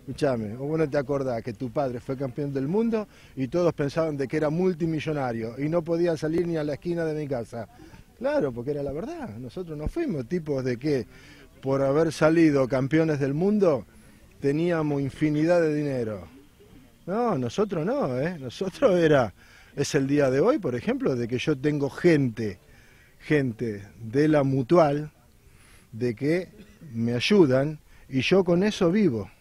Escuchame, vos no te acordás que tu padre fue campeón del mundo y todos pensaban de que era multimillonario y no podía salir ni a la esquina de mi casa. Claro, porque era la verdad. Nosotros no fuimos tipos de que por haber salido campeones del mundo teníamos infinidad de dinero. No, nosotros no, ¿eh? Nosotros es el día de hoy, por ejemplo, de que yo tengo gente de la Mutual, de que me ayudan y yo con eso vivo.